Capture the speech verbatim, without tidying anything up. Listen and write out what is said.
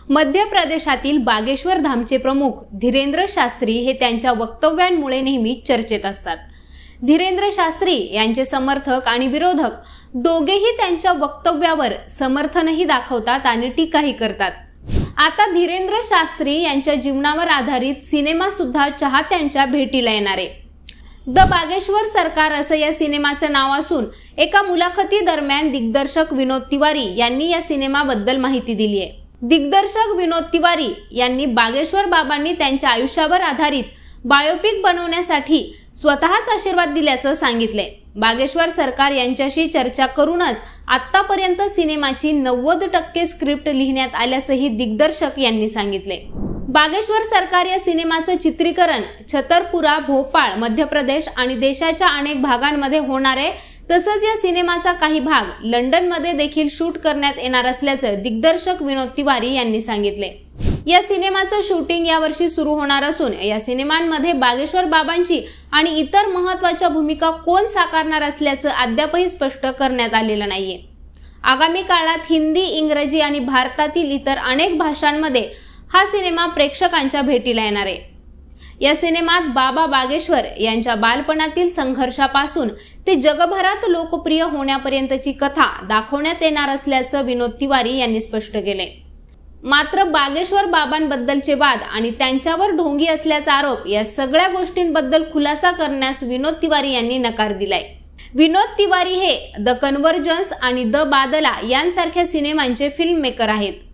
मध्य प्रदेशातील बागेश्वर धामचे प्रमुख धीरेंद्र शास्त्री हे त्यांच्या वक्तव्यांमुळे नेहमी चर्चेत असतात। धीरेंद्र शास्त्री यांचे समर्थक आणि विरोधक दोघेही त्यांच्या वक्तव्यावर समर्थनही दाखवतात आणि टीकाही करतात। आता धीरेंद्र शास्त्री यांच्या जीवनावर आधारित सिनेमा सुद्धा चाहत्यांच्या भेटीला येणार आहे। द बागेश्वर सरकार असं या सिनेमाचं नाव असून एका मुलाखती दरम्यान दिग्दर्शक विनोद तिवारी यांनी या सिनेमाबद्दल माहिती दिली आहे। दिग्दर्शक विनोद तिवारी यांनी बागेश्वर बाबांनी त्यांच्या आयुष्यावर आधारित बायोपिक बनवण्यासाठी स्वतःच आशीर्वाद दिल्याचं सांगितलंय। बागेश्वर सरकार यांच्याशी चर्चा करूनच आतापर्यंत सिनेमाची नव्वद टक्के स्क्रिप्ट लिहिण्यात आल्याचंही दिग्दर्शक यांनी सांगितले। बागेश्वर सरकार या सिनेमाचं चित्रीकरण छतरपुरा, भोपाळ, मध्य प्रदेश आणि देशाच्या अनेक भागांमध्ये होणार आहे। तसंच या सिनेमाचा काही भाग लंडन मध्ये देखील शूट करण्यात येणार असल्याचं दिग्दर्शक विनोद तिवारी यांनी सांगितले। या सिनेमाचं शूटिंग यावर्षी सुरू होणार असून या सिनेमांमध्ये बागेश्वर बाबांची आणि इतर महत्त्वाच्या भूमिका कोण साकारणार असल्याचं अद्यापही स्पष्ट करण्यात आलेलं नाहीये। आगामी काळात हिंदी, इंग्रजी आणि भारतातील इतर अनेक भाषांमध्ये हा सिनेमा प्रेक्षकांच्या भेटीला येणार आहे। या सिनेमात बाबा बागेश्वर यांच्या बालपणातील संघर्षापासून ते जगभरात लोकप्रिय होण्यापर्यंतची कथा दाखवण्यात येणार असल्याचं विनोद तिवारी यांनी स्पष्ट केले। मात्र बागेश्वर बाबांबद्दलचे वाद आणि त्यांच्यावर ढोंगी असल्याचा आरोप या सगळ्या गोष्टींबद्दल खुलासा करण्यास विनोद तिवारी यांनी नकार दिलाय। विनोद तिवारी हे द कन्वर्जन्स आणि द बादला यांसारख्या सिनेमांचे फिल्म मेकर आहेत।